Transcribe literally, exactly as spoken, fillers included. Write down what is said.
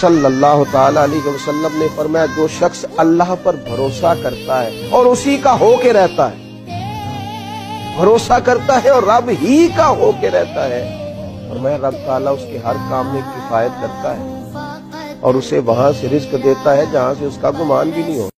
सल्लल्लाहु ताला अलैहि वसल्लम ने फरमाया, जो शख्स अल्लाह पर भरोसा करता है और उसी का होके रहता है, भरोसा करता है और रब ही का होके रहता है, फरमाया रब ताला उसके हर काम में किफायत करता है और उसे वहां से रिज्क देता है जहां से उसका गुमान भी नहीं हो।